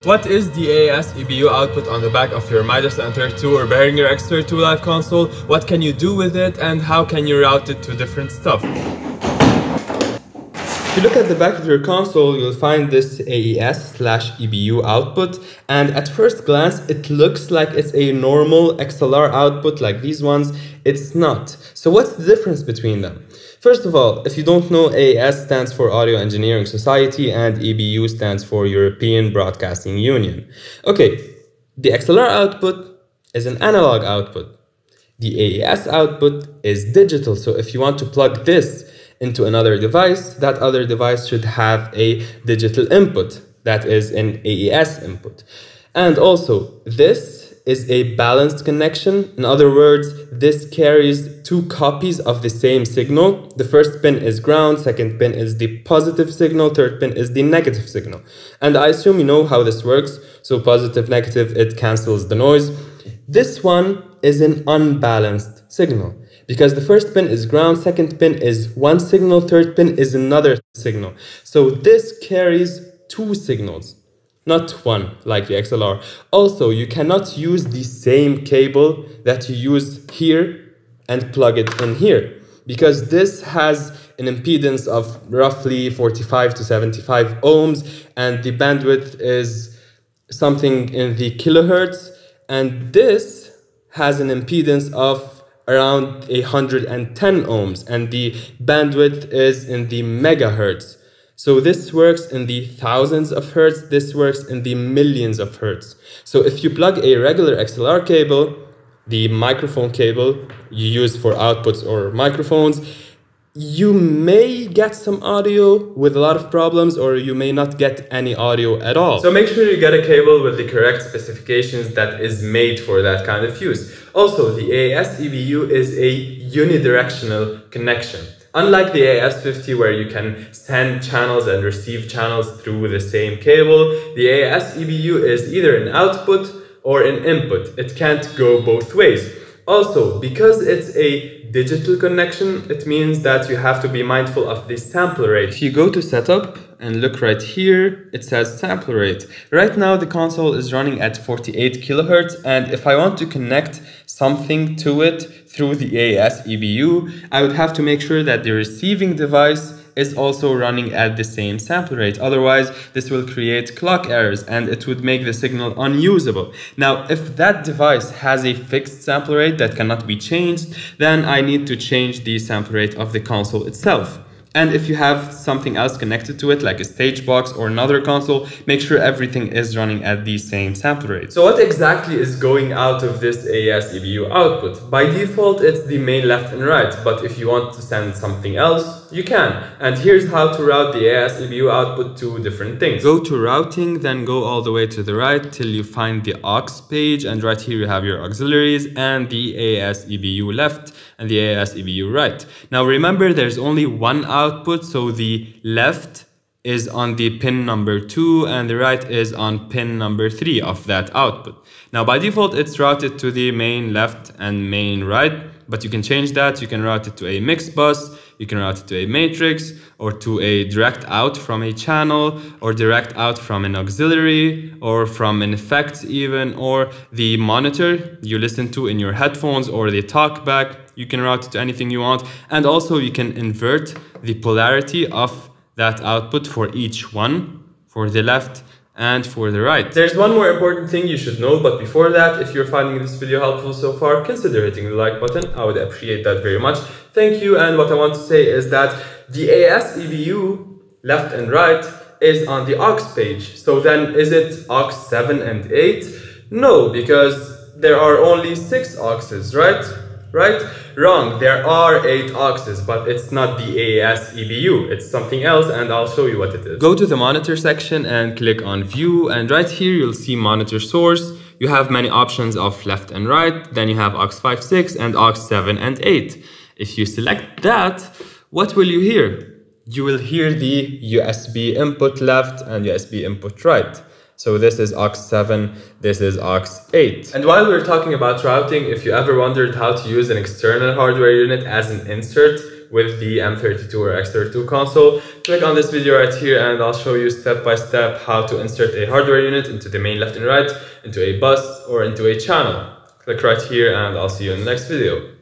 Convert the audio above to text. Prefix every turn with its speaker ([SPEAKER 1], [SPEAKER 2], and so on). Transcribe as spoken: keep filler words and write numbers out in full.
[SPEAKER 1] What is the A A S E B U output on the back of your Midas N thirty-two or Behringer X thirty-two Live console? What can you do with it and how can you route it to different stuff? If you look at the back of your console, you'll find this A E S slash E B U output, and at first glance it looks like it's a normal X L R output like these ones. It's not. So what's the difference between them? First of all, if you don't know, A E S stands for Audio Engineering Society and E B U stands for European Broadcasting Union. Okay, the X L R output is an analog output. The A E S output is digital, so if you want to plug this into another device, that other device should have a digital input, that is an A E S input. And also, this is a balanced connection. In other words, this carries two copies of the same signal. The first pin is ground, second pin is the positive signal, third pin is the negative signal. And I assume you know how this works. So positive, negative, it cancels the noise. This one is an unbalanced signal because the first pin is ground, second pin is one signal, third pin is another signal. So this carries two signals, not one, like the X L R. Also, you cannot use the same cable that you use here and plug it in here, because this has an impedance of roughly forty-five to seventy-five ohms, and the bandwidth is something in the kilohertz, and this has an impedance of around one hundred ten ohms, and the bandwidth is in the megahertz. So this works in the thousands of hertz, this works in the millions of hertz. So if you plug a regular X L R cable, the microphone cable you use for outputs or microphones, you may get some audio with a lot of problems, or you may not get any audio at all. So make sure you get a cable with the correct specifications that is made for that kind of use. Also, the A A S E B U is a unidirectional connection. Unlike the A A S fifty, where you can send channels and receive channels through the same cable, the A A S E B U is either an output or an input. It can't go both ways. Also, because it's a digital connection, it means that you have to be mindful of the sample rate. If you go to setup and look right here, it says sample rate. Right now the console is running at forty-eight kilohertz, and if I want to connect something to it through the A A S E B U, I would have to make sure that the receiving device is also running at the same sample rate. Otherwise, this will create clock errors and it would make the signal unusable. Now, if that device has a fixed sample rate that cannot be changed, then I need to change the sample rate of the console itself. And if you have something else connected to it, like a stage box or another console, make sure everything is running at the same sample rate. So what exactly is going out of this A A S E B U output? By default, it's the main left and right, but if you want to send something else, you can. And here's how to route the A A S E B U output to different things. Go to routing, then go all the way to the right till you find the aux page, and right here you have your auxiliaries and the A A S E B U left and the A A S E B U right. Now remember, there's only one output, so the left is on the pin number two and the right is on pin number three of that output. Now by default it's routed to the main left and main right, but you can change that. You can route it to a mix bus, you can route it to a matrix, or to a direct out from a channel, or direct out from an auxiliary, or from an effect even, or the monitor you listen to in your headphones, or the talkback. You can route it to anything you want, and also you can invert the polarity of that output for each one, for the left and for the right. There's one more important thing you should know, but before that, if you're finding this video helpful so far, consider hitting the like button. I would appreciate that very much. Thank you. And what I want to say is that the A A S E B U left and right is on the aux page. So then is it aux seven and eight? No, because there are only six auxes, right? Right? Wrong. There are eight auxes, but it's not the A A S E B U. It's something else, and I'll show you what it is. Go to the monitor section and click on view, and right here you'll see monitor source. You have many options of left and right. Then you have aux five, six and aux seven and eight. If you select that, what will you hear? You will hear the U S B input left and U S B input right. So this is aux seven, this is aux eight. And while we're talking about routing, if you ever wondered how to use an external hardware unit as an insert with the M thirty-two or X thirty-two console. Click on this video right here and I'll show you step by step how to insert a hardware unit into the main left and right, into a bus or into a channel. Click right here and I'll see you in the next video.